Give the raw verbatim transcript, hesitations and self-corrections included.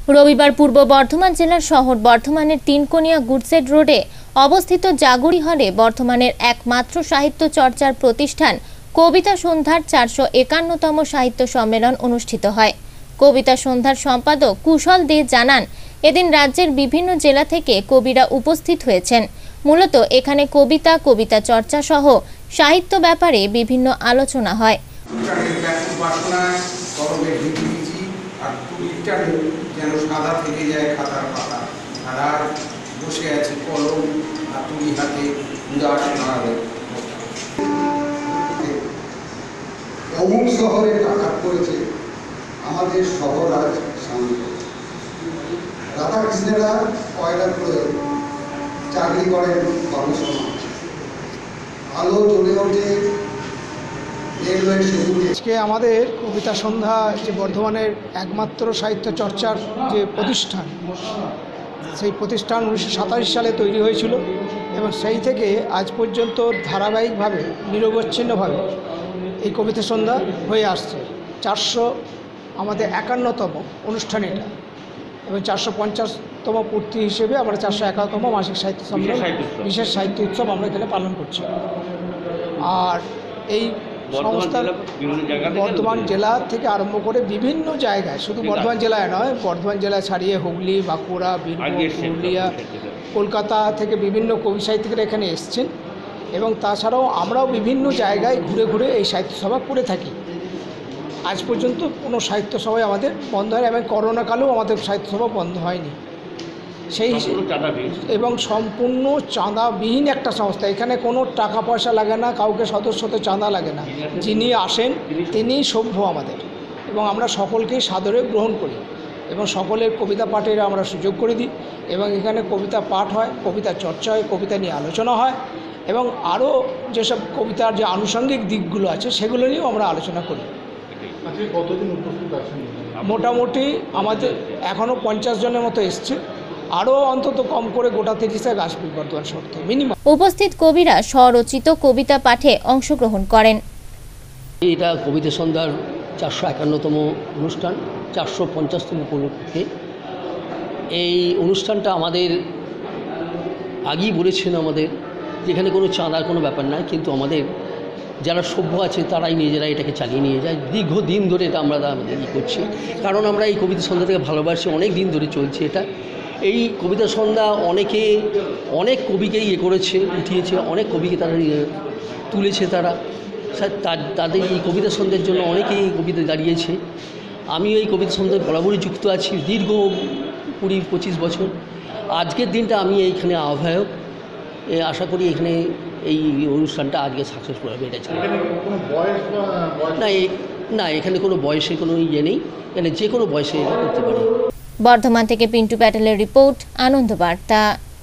রবিবার পূর্ব বর্ধমান জেলার শহর বর্ধমানের তিনকোনিয়া গুডসেড রোডে অবস্থিত জাগুরি হলে বর্ধমানের একমাত্র সাহিত্য চর্চার প্রতিষ্ঠান কবিতা সন্ধ্যার চারশো একান্নতম সাহিত্য সম্মেলন অনুষ্ঠিত হয়। কবিতা সন্ধ্যার সম্পাদক কুশল দে জানান, এদিন রাজ্যের বিভিন্ন জেলা থেকে কবিরা উপস্থিত হয়েছেন। মূলত এখানে কবিতা কবিতা চর্চা সহ সাহিত্য ব্যাপারে বিভিন্ন আলোচনা হয়। যেন সাদা থেকে যায় খাতার পাতা, আর আর বসে আছে কলম আর তুলি হাতে উদাস নাড়ে। অমুক শহরে আঘাত করেছে, আমাদের শহর আজ শান্ত। রাধাকৃষ্ণেরা কয়লা করে চাকরি করেন কর্মসংস্থান, আলো জ্বলে ওঠে। আজকে আমাদের কবিতা সন্ধ্যা যে বর্ধমানের একমাত্র সাহিত্য চর্চার যে প্রতিষ্ঠান, সেই প্রতিষ্ঠান উনিশশো সাতাশ সালে তৈরি হয়েছিল এবং সেই থেকে আজ পর্যন্ত ধারাবাহিকভাবে নিরবচ্ছিন্নভাবে এই কবিতা সন্ধ্যা হয়ে আসছে। চারশো আমাদের একান্নতম অনুষ্ঠান এটা, এবং চারশো পঞ্চাশতম পূর্তি হিসেবে আমরা চারশো একান্নতম মাসিক সাহিত্য সম্মেলন বিশেষ সাহিত্য উৎসব আমরা এখানে পালন করছি। আর এই সংস্থার বর্ধমান জেলা থেকে আরম্ভ করে বিভিন্ন জায়গায়, শুধু বর্ধমান জেলায় নয়, বর্ধমান জেলা ছাড়িয়ে হুগলি, বাঁকুড়া, বীরভূম, পুরুলিয়া, কলকাতা থেকে বিভিন্ন কবি সাহিত্যিকরা এখানে এসছেন। এবং তাছাড়াও আমরাও বিভিন্ন জায়গায় ঘুরে ঘুরে এই সাহিত্য সভা করে থাকি। আজ পর্যন্ত কোনো সাহিত্য সভায় আমাদের বন্ধ হয়, এবং করোনাকালেও আমাদের সাহিত্য সভা বন্ধ হয়নি। সেই এবং সম্পূর্ণ চাঁদাবিহীন একটা সংস্থা, এখানে কোনো টাকা পয়সা লাগে না, কাউকে সদস্যতে চাঁদা লাগে না। যিনি আসেন তিনিই সভ্য আমাদের, এবং আমরা সকলকেই সাদরে গ্রহণ করি এবং সকলের কবিতা পাঠের আমরা সুযোগ করে দিই। এবং এখানে কবিতা পাঠ হয়, কবিতা চর্চা হয়, কবিতা নিয়ে আলোচনা হয়, এবং আরও যেসব কবিতার যে আনুষঙ্গিক দিকগুলো আছে সেগুলো নিয়েও আমরা আলোচনা করি। কতদিন উপস্থিত আছেন? মোটামুটি আমাদের এখনও পঞ্চাশ জনের মতো এসছে, আরও অন্তত কম করে গোটা তিরিশে আসবে বর্তমান শহর থেকে মিনিমাম। উপস্থিত কবিরা স্বরচিত কবিতা পাঠে অংশগ্রহণ করেন। এটা কবিতা সন্ধ্যার চারশো একান্নতম অনুষ্ঠান, চারশো পঞ্চাশতম উপলক্ষে এই অনুষ্ঠানটা আমাদের আগেই বলেছেন আমাদের, যেখানে কোনো চাঁদার কোনো ব্যাপার নাই, কিন্তু আমাদের যারা সভ্য আছে তারাই নিজেরা এটাকে চালিয়ে নিয়ে যায়। দীর্ঘদিন ধরে এটা আমরা আমাদের ই করছি, কারণ আমরা এই কবিতা সন্ধ্যা থেকে ভালোবাসি, অনেক দিন ধরে চলছে এটা। এই কবিতা সন্ধ্যা অনেকে অনেক কবিকে ইয়ে করেছে, উঠিয়েছে, অনেক কবিকে তারা তুলেছে, তারা তাদের এই কবিতা সন্ধ্যার জন্য অনেকেই এই কবিতা দাঁড়িয়েছে। আমিও এই কবিতা সন্ধ্যায় বরাবরই যুক্ত আছি দীর্ঘ কুড়ি পঁচিশ বছর। আজকের দিনটা আমি এইখানে আহ্বায়ক, আশা করি এখানে এই অনুষ্ঠানটা আজকে সাকসেসফুল হবে। এটা না না এখানে কোনো বয়সের কোনো ইয়ে নেই, এখানে যে কোনো বয়সে এটা করতে পারে। বর্ধমান থেকে পিন্টু প্যাটেলের রিপোর্ট, আনন্দ বার্তা।